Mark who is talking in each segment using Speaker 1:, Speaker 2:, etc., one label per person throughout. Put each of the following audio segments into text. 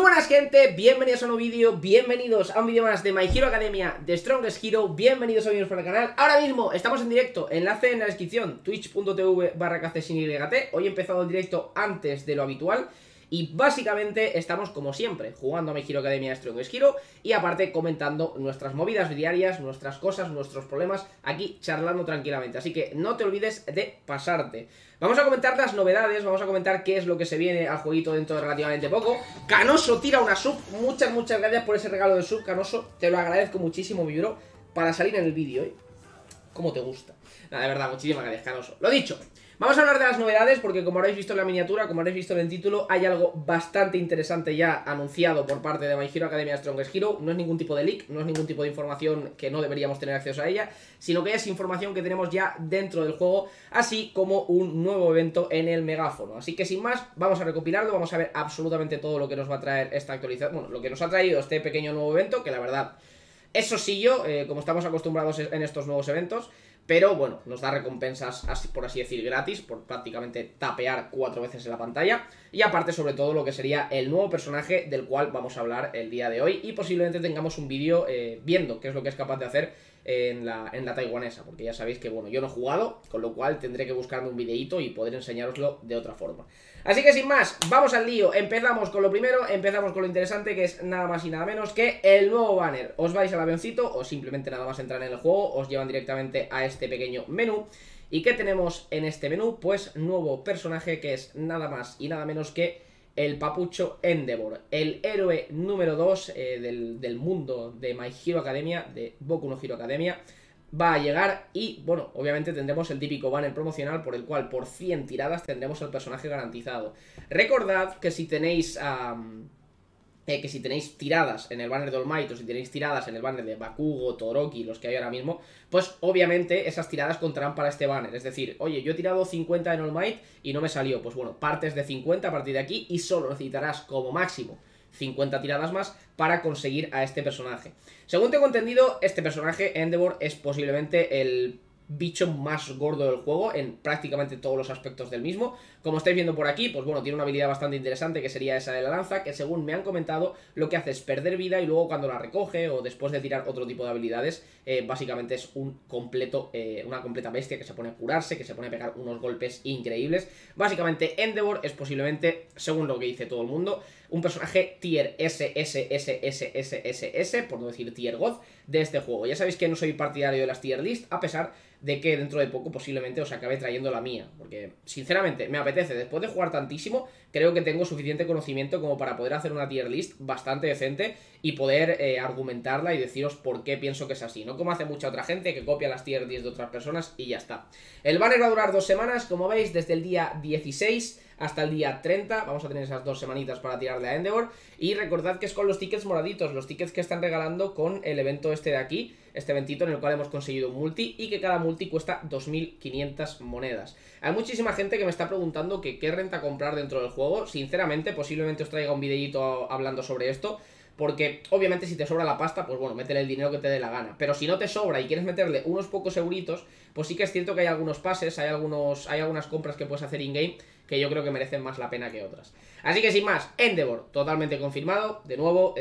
Speaker 1: buenas gente, bienvenidos a un nuevo vídeo, bienvenidos a un vídeo más de My Hero Academia de Strongest Hero, bienvenidos a bienvenidos por el canal. Ahora mismo estamos en directo, enlace en la descripción, twitch.tv/kcsinyt. Hoy he empezado el directo antes de lo habitual y básicamente estamos como siempre, jugando a My Hero Academia de Strongest Hero y aparte comentando nuestras movidas diarias, nuestras cosas, nuestros problemas, aquí charlando tranquilamente. Así que no te olvides de pasarte. Vamos a comentar las novedades, vamos a comentar qué es lo que se viene al jueguito dentro de relativamente poco. Canoso tira una sub, muchas gracias por ese regalo de sub, Canoso, te lo agradezco muchísimo, mi bro, para salir en el vídeo, ¿eh? ¿Cómo te gusta? Nada, de verdad, muchísimas gracias, Canoso. Lo dicho, vamos a hablar de las novedades porque como habréis visto en la miniatura, como habréis visto en el título, hay algo bastante interesante ya anunciado por parte de My Hero Academia Strongest Hero. No es ningún tipo de leak, no es ningún tipo de información que no deberíamos tener acceso a ella, sino que es información que tenemos ya dentro del juego, así como un nuevo evento en el megáfono. Así que sin más, vamos a recopilarlo, vamos a ver absolutamente todo lo que nos va a traer esta actualización, bueno, lo que nos ha traído este pequeño nuevo evento, que la verdad, eso sí yo, como estamos acostumbrados en estos nuevos eventos. Pero bueno, nos da recompensas, por así decir, gratis, por prácticamente tapear 4 veces en la pantalla. Y aparte, sobre todo, lo que sería el nuevo personaje del cual vamos a hablar el día de hoy. Y posiblemente tengamos un vídeo viendo qué es lo que es capaz de hacer en la taiwanesa. Porque ya sabéis que, bueno, yo no he jugado, con lo cual tendré que buscarme un videíto y poder enseñároslo de otra forma. Así que sin más, vamos al lío. Empezamos con lo primero, empezamos con lo interesante, que es nada más y nada menos que el nuevo banner. Os vais al avioncito o simplemente nada más entrar en el juego, os llevan directamente a este pequeño menú. ¿Y qué tenemos en este menú? Pues nuevo personaje que es nada más y nada menos que el papucho Endeavor, el héroe número 2 del mundo de My Hero Academia, de Boku no Hero Academia. Va a llegar y, bueno, obviamente tendremos el típico banner promocional por el cual por 100 tiradas tendremos el personaje garantizado. Recordad que si tenéis tiradas en el banner de All Might o si tenéis tiradas en el banner de Bakugo, Todoroki, los que hay ahora mismo, pues obviamente esas tiradas contarán para este banner. Es decir, oye, yo he tirado 50 en All Might y no me salió. Pues bueno, partes de 50 a partir de aquí y solo necesitarás como máximo 50 tiradas más para conseguir a este personaje. Según tengo entendido, este personaje, Endeavor, es posiblemente el bicho más gordo del juego en prácticamente todos los aspectos del mismo. Como estáis viendo por aquí, pues bueno, tiene una habilidad bastante interesante que sería esa de la lanza, que según me han comentado, lo que hace es perder vida y luego cuando la recoge o después de tirar otro tipo de habilidades, básicamente es una completa bestia que se pone a curarse, que se pone a pegar unos golpes increíbles. Básicamente Endeavor es posiblemente, según lo que dice todo el mundo, un personaje tier S, por no decir tier God, de este juego. Ya sabéis que no soy partidario de las tier list, a pesar de que dentro de poco posiblemente os acabe trayendo la mía, porque sinceramente me apetece, después de jugar tantísimo, creo que tengo suficiente conocimiento como para poder hacer una tier list bastante decente y poder argumentarla y deciros por qué pienso que es así, no como hace mucha otra gente que copia las tier list de otras personas y ya está. El banner va a durar 2 semanas, como veis, desde el día 16 hasta el día 30, vamos a tener esas 2 semanitas para tirarle a Endeavor. Y recordad que es con los tickets moraditos, los tickets que están regalando con el evento este de aquí, este eventito en el cual hemos conseguido un multi y que cada multi cuesta 2500 monedas. Hay muchísima gente que me está preguntando que qué renta comprar dentro del juego. Sinceramente, posiblemente os traiga un videito hablando sobre esto, porque obviamente si te sobra la pasta, pues bueno, métele el dinero que te dé la gana. Pero si no te sobra y quieres meterle unos pocos euritos, pues sí que es cierto que hay algunos pases, hay algunas compras que puedes hacer in-game que yo creo que merecen más la pena que otras. Así que sin más, Endeavor, totalmente confirmado. De nuevo,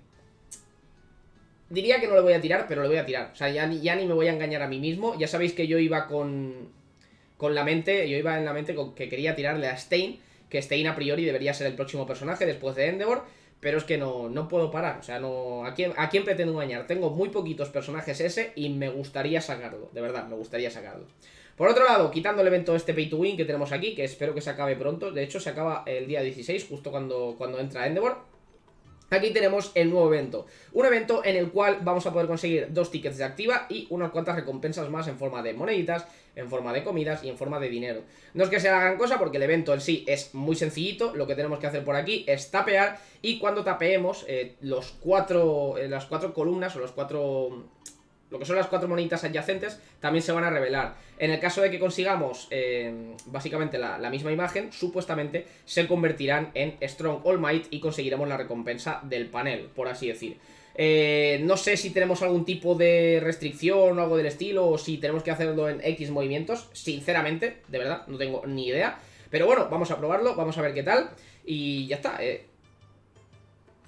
Speaker 1: diría que no le voy a tirar, pero le voy a tirar. O sea, ya ni me voy a engañar a mí mismo. Ya sabéis que yo iba en la mente con que quería tirarle a Stein, que Stein a priori debería ser el próximo personaje después de Endeavor. Pero es que no puedo parar, o sea, no. ¿A quién pretendo engañar? Tengo muy poquitos personajes ese y me gustaría sacarlo, de verdad, me gustaría sacarlo. Por otro lado, quitando el evento este Pay to Win que tenemos aquí, que espero que se acabe pronto, de hecho se acaba el día 16, justo cuando entra Endeavor. Aquí tenemos el nuevo evento, un evento en el cual vamos a poder conseguir 2 tickets de activa y unas cuantas recompensas más en forma de moneditas, en forma de comidas y en forma de dinero. No es que sea la gran cosa porque el evento en sí es muy sencillito, lo que tenemos que hacer por aquí es tapear y cuando tapeemos las 4 columnas o lo que son las 4 moneditas adyacentes también se van a revelar. En el caso de que consigamos básicamente la misma imagen, supuestamente se convertirán en Strong All Might y conseguiremos la recompensa del panel, por así decir. No sé si tenemos algún tipo de restricción o algo del estilo, o si tenemos que hacerlo en X movimientos. Sinceramente, de verdad, no tengo ni idea. Pero bueno, vamos a probarlo, vamos a ver qué tal. Y ya está.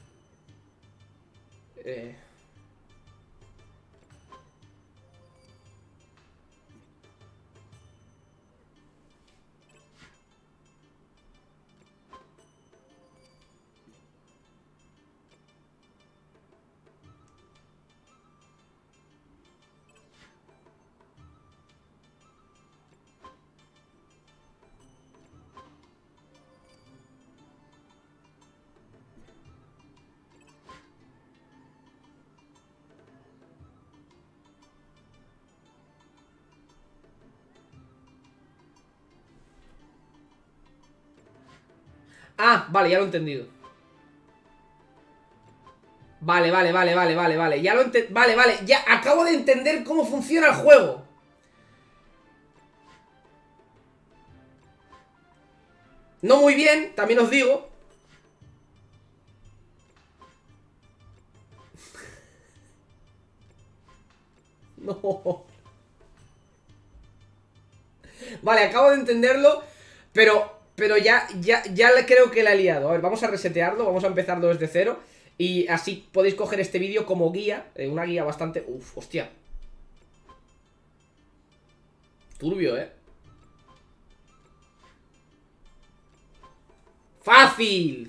Speaker 1: Ah, vale, ya lo he entendido. Vale, ya lo vale, ya acabo de entender cómo funciona el juego. No muy bien, también os digo. No. Vale, acabo de entenderlo, pero ya creo que la he liado. A ver, vamos a resetearlo, vamos a empezarlo desde cero. Y así podéis coger este vídeo como guía, una guía bastante... Uf, hostia. Turbio, Fácil.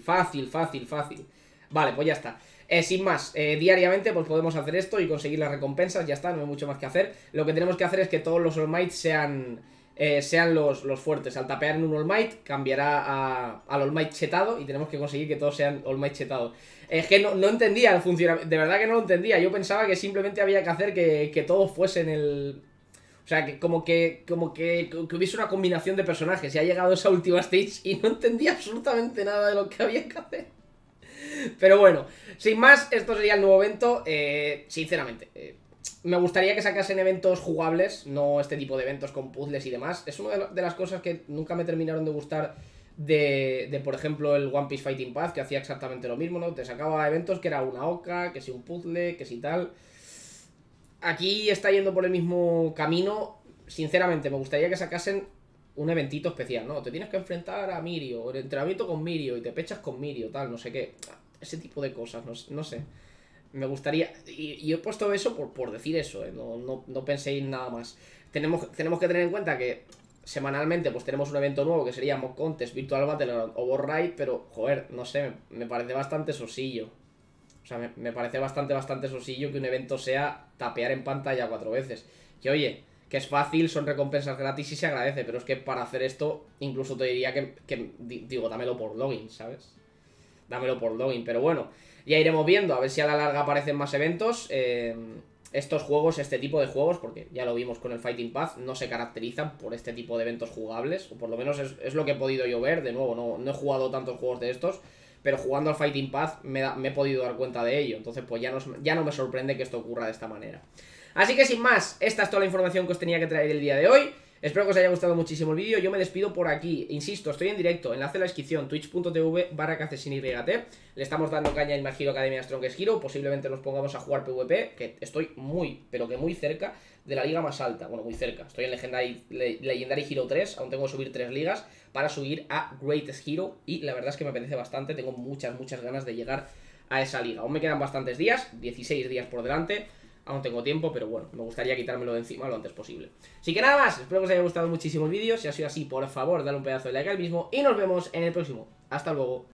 Speaker 1: Vale, pues ya está. Sin más, diariamente pues podemos hacer esto y conseguir las recompensas. Ya está, no hay mucho más que hacer. Lo que tenemos que hacer es que todos los All Might sean los fuertes. Al tapear en un All Might cambiará al All Might chetado y tenemos que conseguir que todos sean All Might chetado. Es que no entendía el funcionamiento, de verdad que no lo entendía. Yo pensaba que simplemente había que hacer que todos fuesen el... O sea, que como que hubiese una combinación de personajes. Y ha llegado esa última stage y no entendía absolutamente nada de lo que había que hacer. Pero bueno, sin más, esto sería el nuevo evento. Sinceramente, me gustaría que sacasen eventos jugables, no este tipo de eventos con puzzles y demás. Es una de las cosas que nunca me terminaron de gustar por ejemplo, el One Piece Fighting Path, que hacía exactamente lo mismo, ¿no? Te sacaba eventos que era una oca, que si un puzzle, que si tal... Aquí está yendo por el mismo camino. Sinceramente, me gustaría que sacasen un eventito especial, ¿no? Te tienes que enfrentar a Mirio, o el entrenamiento con Mirio, y te pechas con Mirio, tal, no sé qué. Ese tipo de cosas, no sé. Me gustaría... Y he puesto eso por decir eso, ¿eh? No penséis nada más. Tenemos que tener en cuenta que semanalmente pues tenemos un evento nuevo que sería Mock Contest, Virtual Battle o Override, pero, joder, no sé, me parece bastante sosillo. O sea, me parece bastante sosillo que un evento sea tapear en pantalla 4 veces. Que oye, que es fácil, son recompensas gratis y se agradece, pero es que para hacer esto incluso te diría digo, dámelo por login, ¿sabes? Dámelo por login, pero bueno, ya iremos viendo, a ver si a la larga aparecen más eventos. Estos juegos, este tipo de juegos, porque ya lo vimos con el Fighting Path, no se caracterizan por este tipo de eventos jugables, o por lo menos es lo que he podido yo ver. De nuevo, no he jugado tantos juegos de estos, pero jugando al Fighting Path me he podido dar cuenta de ello. Entonces pues ya no me sorprende que esto ocurra de esta manera. Así que sin más, esta es toda la información que os tenía que traer el día de hoy. Espero que os haya gustado muchísimo el vídeo. Yo me despido por aquí. Insisto, estoy en directo, enlace en la descripción, twitch.tv/KCSinyT. Le estamos dando caña en My Hero Academia Strongest Hero. Posiblemente nos pongamos a jugar PvP, que estoy muy, pero que muy cerca de la liga más alta. Bueno, muy cerca. Estoy en Legendary Hero 3, aún tengo que subir 3 ligas para subir a Greatest Hero. Y la verdad es que me apetece bastante, tengo muchas ganas de llegar a esa liga. Aún me quedan bastantes días, 16 días por delante. Aún tengo tiempo, pero bueno, me gustaría quitármelo de encima lo antes posible. Así que nada más, espero que os haya gustado muchísimo el vídeo. Si ha sido así, por favor, dale un pedazo de like al mismo. Y nos vemos en el próximo. Hasta luego.